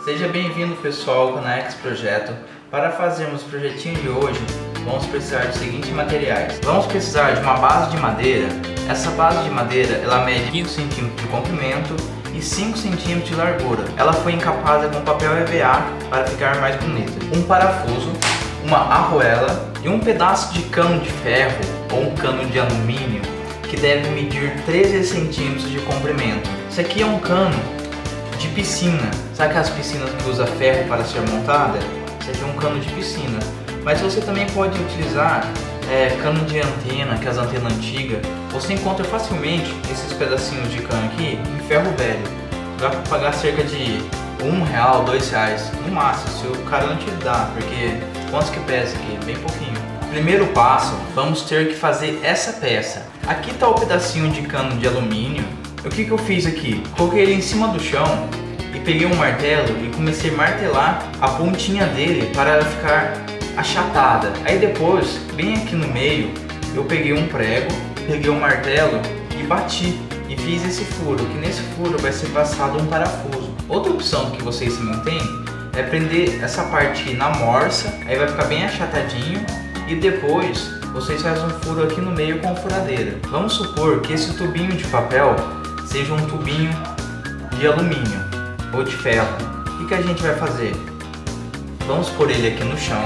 Seja bem-vindo, pessoal, ao Conex Projeto. Para fazermos o projetinho de hoje, vamos precisar dos seguintes materiais. Vamos precisar de uma base de madeira. Essa base de madeira ela mede 15 cm de comprimento e 5 cm de largura. Ela foi encapada com papel EVA para ficar mais bonita. Um parafuso, uma arruela e um pedaço de cano de ferro ou um cano de alumínio que deve medir 13 cm de comprimento. Isso aqui é um cano de piscina. Sabe aquelas piscinas que usa ferro para ser montada? Isso aqui é um cano de piscina. Mas você também pode utilizar cano de antena, que é as antenas antigas. Você encontra facilmente esses pedacinhos de cano aqui em ferro velho. Vai pagar cerca de R$1, R$2 no máximo, se o cara não te dá, porque quanto que pesa aqui? Bem pouquinho. Primeiro passo, vamos ter que fazer essa peça. Aqui está o pedacinho de cano de alumínio. O que eu fiz aqui? Coloquei ele em cima do chão e peguei um martelo e comecei a martelar a pontinha dele para ela ficar achatada. Aí depois, bem aqui no meio, eu peguei um prego, peguei um martelo e bati. E fiz esse furo, que nesse furo vai ser passado um parafuso. Outra opção que vocês também têm é prender essa parte na morsa, aí vai ficar bem achatadinho. E depois vocês fazem um furo aqui no meio com a furadeira. Vamos supor que esse tubinho de papel seja um tubinho de alumínio ou de ferro. O que a gente vai fazer? Vamos pôr ele aqui no chão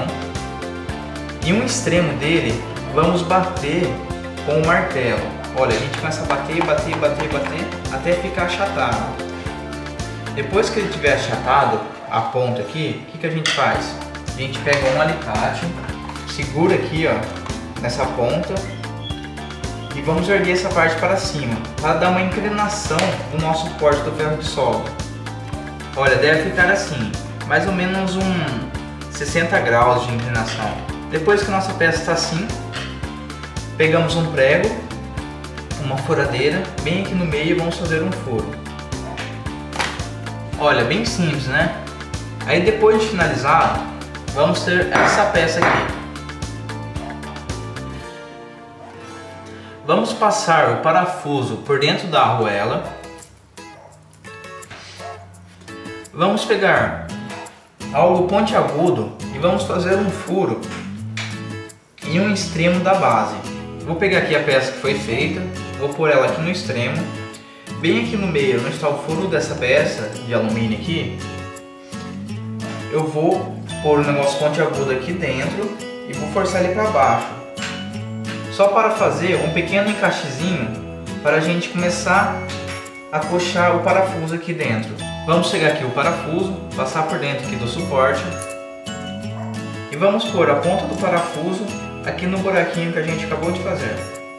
e um extremo dele vamos bater com o martelo. Olha, a gente começa a bater até ficar achatado. Depois que ele estiver achatado, a ponta aqui, o que a gente faz? A gente pega um alicate, segura aqui, ó, nessa ponta e vamos erguer essa parte para cima para dar uma inclinação no nosso suporte do ferro de solda. Olha, deve ficar assim, mais ou menos 60 graus de inclinação. Depois que a nossa peça está assim, pegamos um prego, uma furadeira, bem aqui no meio e vamos fazer um furo. Olha, bem simples, né? Aí depois de finalizar, vamos ter essa peça aqui. Vamos passar o parafuso por dentro da arruela. Vamos pegar algo pontiagudo e vamos fazer um furo em um extremo da base. Vou pegar aqui a peça que foi feita, vou pôr ela aqui no extremo. Bem aqui no meio, onde está o furo dessa peça de alumínio aqui, eu vou pôr o negócio pontiagudo aqui dentro e vou forçar ele para baixo. Só para fazer um pequeno encaixezinho para a gente começar a puxar o parafuso aqui dentro. Vamos pegar aqui o parafuso, passar por dentro aqui do suporte e vamos pôr a ponta do parafuso aqui no buraquinho que a gente acabou de fazer.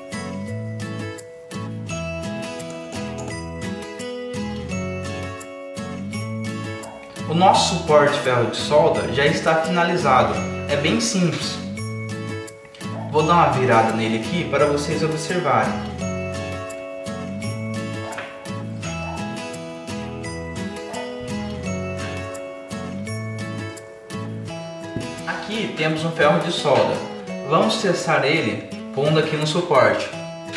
O nosso suporte de ferro de solda já está finalizado, é bem simples. Vou dar uma virada nele aqui para vocês observarem. Aqui temos um ferro de solda. Vamos testar ele pondo aqui no suporte.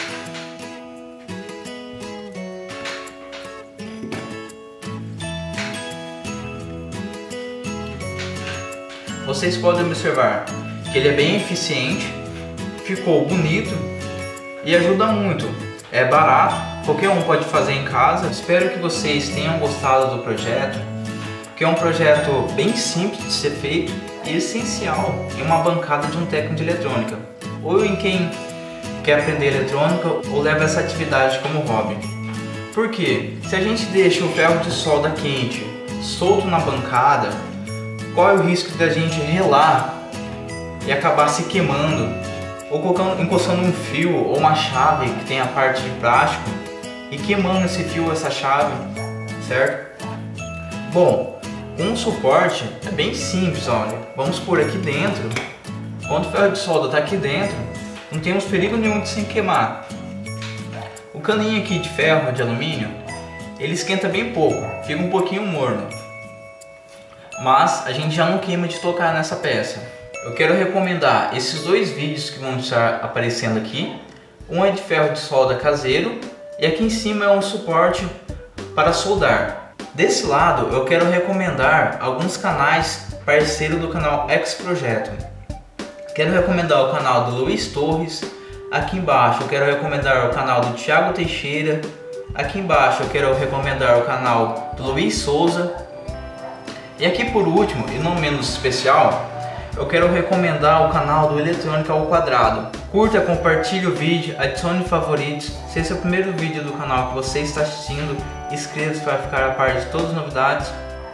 Vocês podem observar que ele é bem eficiente, ficou bonito e ajuda muito. É barato, qualquer um pode fazer em casa. Espero que vocês tenham gostado do projeto, que é um projeto bem simples de ser feito e essencial em uma bancada de um técnico de eletrônica, ou em quem quer aprender eletrônica ou leva essa atividade como hobby. Porque se a gente deixa o ferro de solda quente, solto na bancada, qual é o risco da gente relar e acabar se queimando, ou encostando um fio ou uma chave que tem a parte de plástico e queimando esse fio ou essa chave, certo? Bom, com o suporte é bem simples, olha. Vamos pôr aqui dentro. Quando o ferro de solda está aqui dentro, não temos perigo nenhum de se queimar. O caninho aqui de ferro, de alumínio, ele esquenta bem pouco, fica um pouquinho morno. Mas a gente já não queima de tocar nessa peça. Eu quero recomendar esses dois vídeos que vão estar aparecendo aqui. Um é de ferro de solda caseiro e aqui em cima é um suporte para soldar. Desse lado, eu quero recomendar alguns canais parceiros do canal X Projeto. Quero recomendar o canal do Luiz Torres. Aqui embaixo eu quero recomendar o canal do Thiago Teixeira. Aqui embaixo eu quero recomendar o canal do Luiz Souza. E aqui por último, e não menos especial, eu quero recomendar o canal do Eletrônica ao Quadrado. Curta, compartilhe o vídeo, adicione favoritos. Se esse é o primeiro vídeo do canal que você está assistindo, inscreva-se para ficar a par de todas as novidades.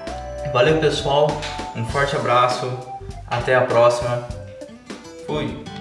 Valeu pessoal, um forte abraço, até a próxima, fui!